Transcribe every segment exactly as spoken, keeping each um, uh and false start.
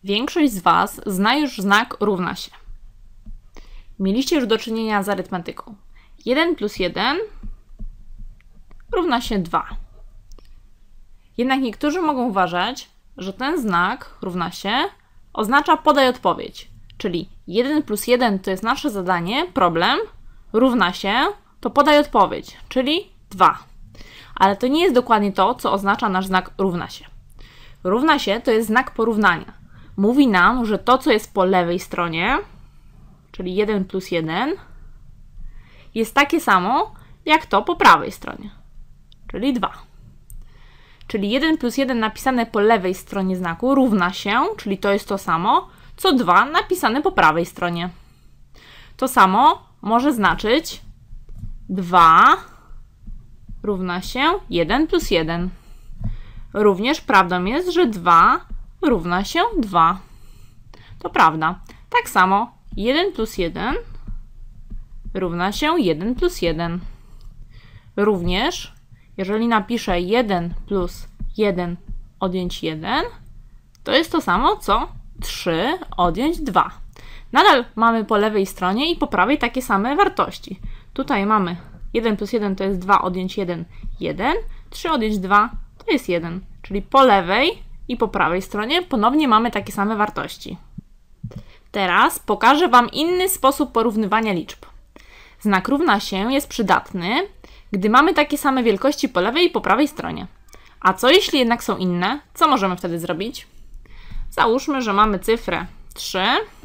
Większość z Was zna już znak równa się. Mieliście już do czynienia z arytmetyką. jeden plus jeden równa się dwa. Jednak niektórzy mogą uważać, że ten znak równa się oznacza podaj odpowiedź. Czyli jeden plus jeden to jest nasze zadanie, problem, równa się to podaj odpowiedź, czyli dwa. Ale to nie jest dokładnie to, co oznacza nasz znak równa się. Równa się to jest znak porównania. Mówi nam, że to, co jest po lewej stronie, czyli jeden plus jeden, jest takie samo, jak to po prawej stronie, czyli dwa. Czyli jeden plus jeden napisane po lewej stronie znaku równa się, czyli to jest to samo, co dwa napisane po prawej stronie. To samo może znaczyć dwa równa się jeden plus jeden. Również prawdą jest, że dwa równa się dwa. To prawda. Tak samo jeden plus jeden równa się jeden plus jeden. Również, jeżeli napiszę jeden plus jeden odjąć jeden, to jest to samo, co trzy odjąć dwa. Nadal mamy po lewej stronie i po prawej takie same wartości. Tutaj mamy jeden plus jeden to jest dwa odjąć jeden, jeden. trzy odjąć dwa to jest jeden. Czyli po lewej i po prawej stronie ponownie mamy takie same wartości. Teraz pokażę Wam inny sposób porównywania liczb. Znak równa się jest przydatny, gdy mamy takie same wielkości po lewej i po prawej stronie. A co jeśli jednak są inne? Co możemy wtedy zrobić? Załóżmy, że mamy cyfrę trzy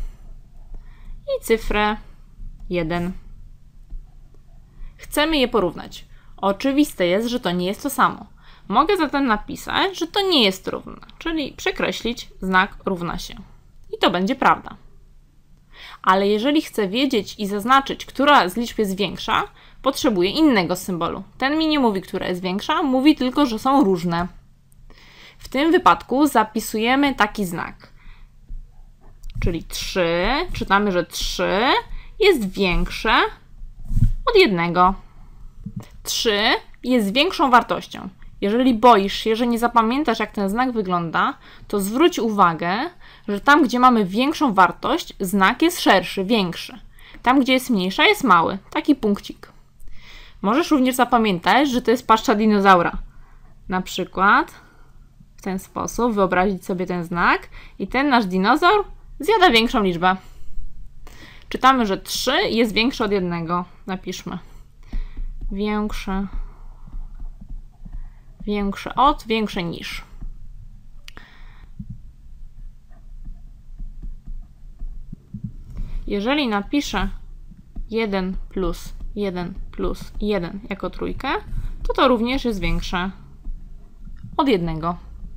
i cyfrę jeden. Chcemy je porównać. Oczywiste jest, że to nie jest to samo. Mogę zatem napisać, że to nie jest równe, czyli przekreślić znak równa się. I to będzie prawda. Ale jeżeli chcę wiedzieć i zaznaczyć, która z liczb jest większa, potrzebuję innego symbolu. Ten mi nie mówi, która jest większa, mówi tylko, że są różne. W tym wypadku zapisujemy taki znak. Czyli trzy, czytamy, że trzy jest większe od jednego. trzy jest większą wartością. Jeżeli boisz się, że nie zapamiętasz, jak ten znak wygląda, to zwróć uwagę, że tam, gdzie mamy większą wartość, znak jest szerszy, większy. Tam, gdzie jest mniejsza, jest mały. Taki punkcik. Możesz również zapamiętać, że to jest paszcza dinozaura. Na przykład w ten sposób wyobrazić sobie ten znak i ten nasz dinozaur zjada większą liczbę. Czytamy, że trzy jest większe od jednego. Napiszmy. Większe. Większe od, większe niż. Jeżeli napiszę jeden plus jeden plus jeden jako trójkę, to to również jest większe od jednego.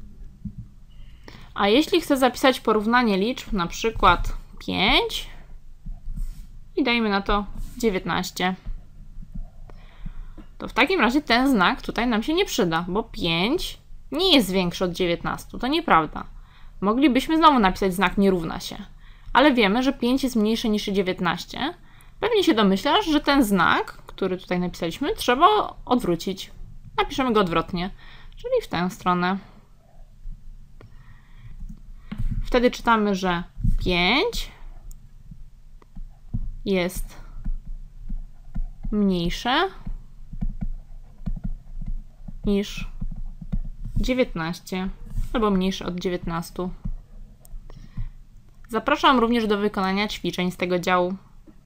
A jeśli chcę zapisać porównanie liczb, na przykład pięć i dajmy na to dziewiętnaście, to w takim razie ten znak tutaj nam się nie przyda, bo pięć nie jest większy od dziewiętnastu. To nieprawda. Moglibyśmy znowu napisać znak nie równa się, ale wiemy, że pięć jest mniejsze niż dziewiętnaście. Pewnie się domyślasz, że ten znak, który tutaj napisaliśmy, trzeba odwrócić. Napiszemy go odwrotnie, czyli w tę stronę. Wtedy czytamy, że pięć jest mniejsze niż dziewiętnaście, albo mniejsze od dziewiętnastu. Zapraszam również do wykonania ćwiczeń z tego działu.